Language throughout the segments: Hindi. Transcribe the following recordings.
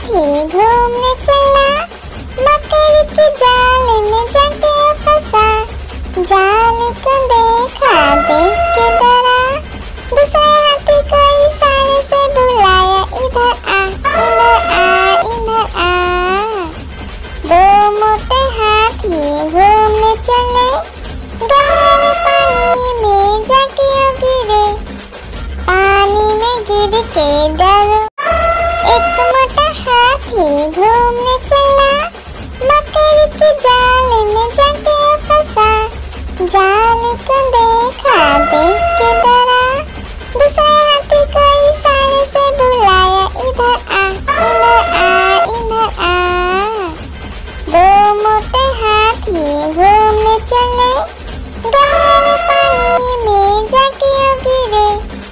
हाथी घूमने चला, मकड़ी की जाल में जाके फंसा। जाल को देखा, देख के डरा, दूसरे हाथी को इशारे से बुलाया, इधर आ, इधर आ, इधर आ। दो मोटे हाथी घूमने चले, गहरे पानी में जाके गिरे। पानी में गिर के डरो, एक मोटा हाथी घूमने चला, मकड़ी की जाल में जाके फंसा। जाल को देखा, देख के डरा, दूसरे हाथी को इशारे से बुलाया, इधर आ, इधर आ, इधर आ। दो मोटे हाथी घूमने चले, गहरे पानी में जाके गिरे।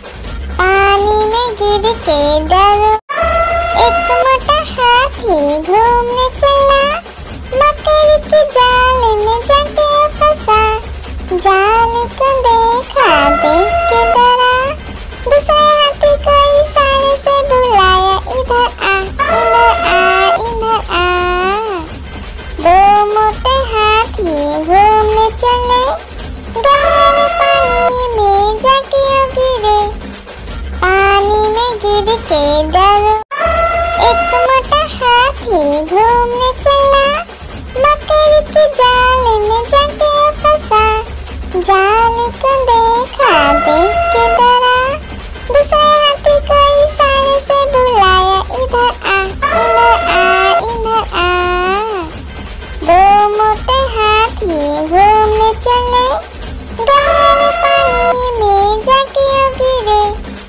पानी में गिर के डरो, एक मोटा हाथी घूमने चला, मकड़ी की जाल में जाके फंसा। जाल को देखा, देख के डरा, दूसरे हाथी को इशारे से बुलाया, इधर आ, इधर आ, इधर आ। दो मोटे हाथी घूमने चले, गहरे पानी में जाके गिरे। पानी में गिर के डरो, एक मोटा हाथी घूमने चला, मकड़ी की जाल में जाके फंसा। जाल को देखा, देख के डरा, दूसरे हाथी को इशारे से बुलाया, इधर आ, इधर आ, इधर आ। दो मोटे हाथी घूमने चले, गहरे पानी में जाके गिरे।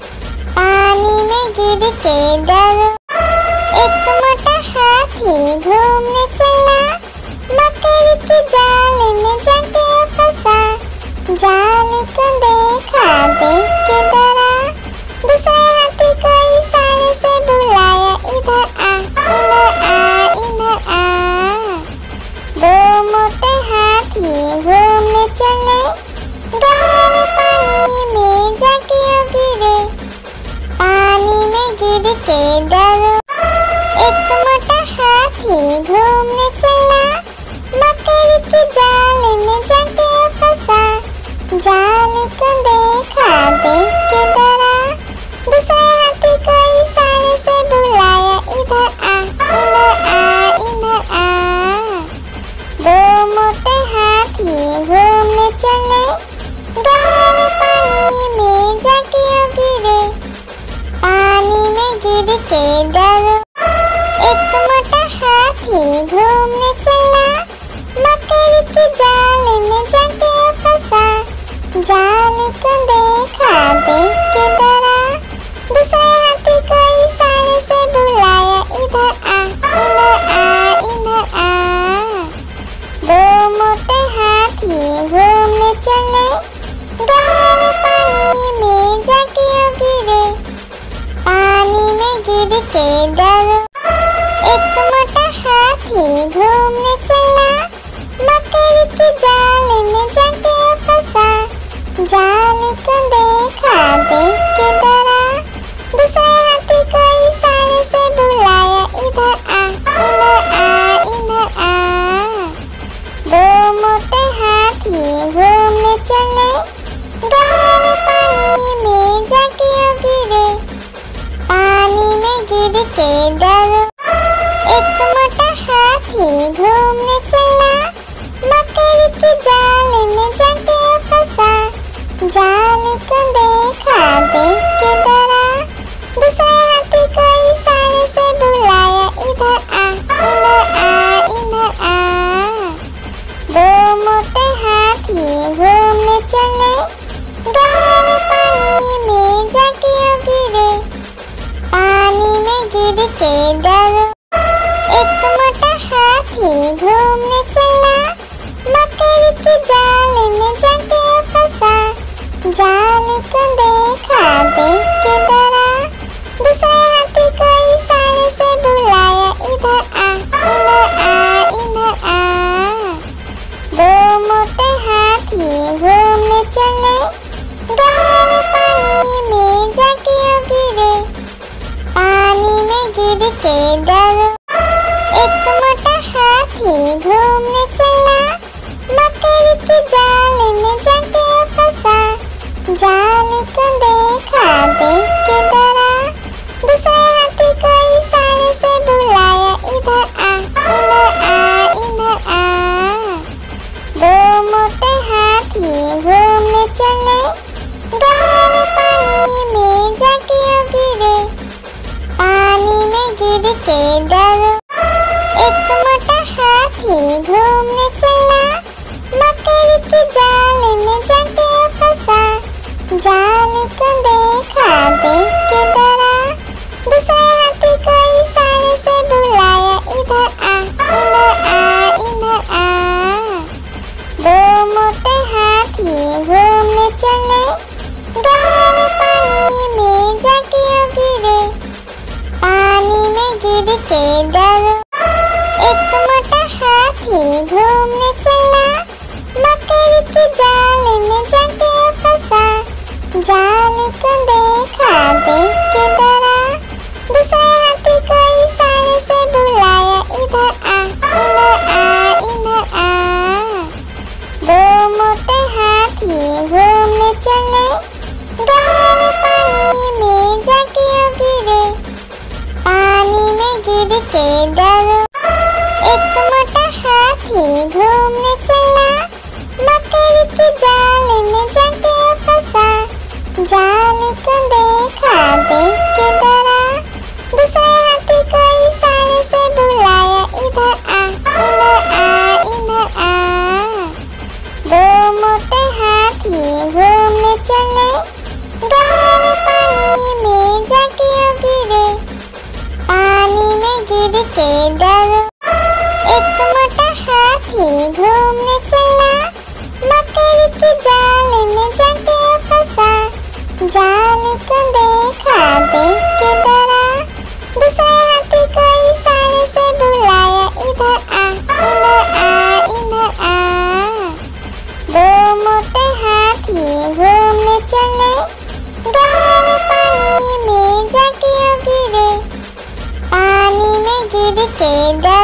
पानी में गिर के डरो, एक मोटा हाथी घूमने चला, मकड़ी की जाल में जाके फंसा। जाल को देखा, देख के डरा, दूसरे हाथी को इशारे से बुलाया, इधर आ, इधर आ, इधर आ। दो मोटे हाथी घूमने चले, गहरे पानी में जाके गिरे। पानी में गिर के डरो, एक मोटा हाथी घूमने चला, मकड़ी की जाल में जाके फंसा। जाल को देखा, देख के डरा, दूसरे हाथी को इशारे से बुलाया, इधर आ, इधर आ, इधर आ। दो मोटे हाथी घूमने चले, गहरे पानी में जाके गिरे। पानी में गिर के डरो, एक मोटा हाथी घूमने चला, मकड़ी की जाल में जाके फंसा। जाल को देखा, देख के डरा, दूसरे हाथी को इशारे से बुलाया, इधर आ, इधर आ, इधर आ। दो मोटे हाथी घूमने चले, गहरे पानी में जाके गिरे। पानी में गिर के डरो, एक मोटा हाथी घूमने चला, मकड़ी की जाल में जाके फंसा। जाल को देखा, देख के डरा, दूसरे हाथी को इशारे से बुलाया, इधर आ, इधर आ, इधर आ। दो मोटे हाथी घूमने चले, गहरे पानी में जाके गिरे। पानी में गिर के डरो, एक मोटा हाथी घूमने चला, मकड़ी की जाल में जाके फंसा। जाल को देखा, देख के डरा, दूसरे हाथी को इशारे से बुलाया, इधर आ, इधर आ, इधर आ। दो मोटे हाथी घूमने चले, गहरे पानी में जाके गिरे। पानी में गिर के डरो, एक मोटा हाथी घूमने चला, मकड़ी की जाल में जाके फंसा। जाल को देखा, देख के डरा, दूसरे हाथी को इशारे से बुलाया, इधर आ, इधर आ, इधर आ। दो मोटे हाथी घूमने चले, गहरे पानी में जाके गिरे। पानी में गिर के डरो, के डरो। एक मोटा हाथी घूमने चला, मकड़ी के जाल में जाके फंसा। जाल को देखा, देख के डरा। दूसरे हाथी को इशारे से बुलाया, इधर आ, इधर आ, इधर आ। दो मोटे हाथी घूमने चले, गहरे पानी में जाके गिरे। पानी में गिर के डरो। एक मोटा हाथी घूमने चला, मकड़ी के जाल में जाके फंसा। जाल को देखा, देख के डरा। दूसरे हाथी को इशारे से बुलाया, इधर आ, इधर आ, इधर आ। दो मोटे हाथी घूमने चले, गहरे पानी में जाके गिरे। पानी में गिर के डरो। एक मोटा हाथी घूमने चला, मकड़ी के जाल में जाके फंसा। जाल को देखा, देख के डरा। दूसरे हाथी को इशारे से बुलाया, इधर आ, इधर आ, इधर आ। दो मोटे हाथी घूमने चले, गहरे पानी में जाके गिरे। पानी में गिर के डरो। एक मोटा हाथी घूमने चला, मकड़ी के जाल में जाके फंसा। जाल को देखा, देख के डरा। दूसरे हाथी को इशारे से बुलाया, इधर आ, इधर आ, इधर आ। दो मोटे हाथी घूमने चले, गहरे पानी में जाके गिरे। पानी में गिर के डरो।